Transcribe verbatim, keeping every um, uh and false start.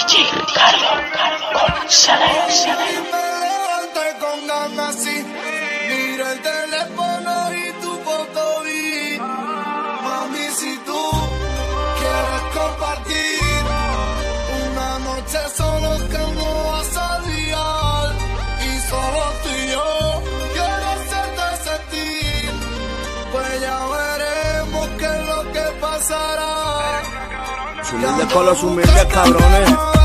D J Ricardo, con Celero, Celero. Me levanté con ganas, sí. Mira el teléfono y tu foto vi. Mami, si tú quieres compartir una noche solo que no va a salir y solo tú y yo quiero hacerte sentir, pues ya veremos qué es lo que pasará. Humildes con los humildes cabrones.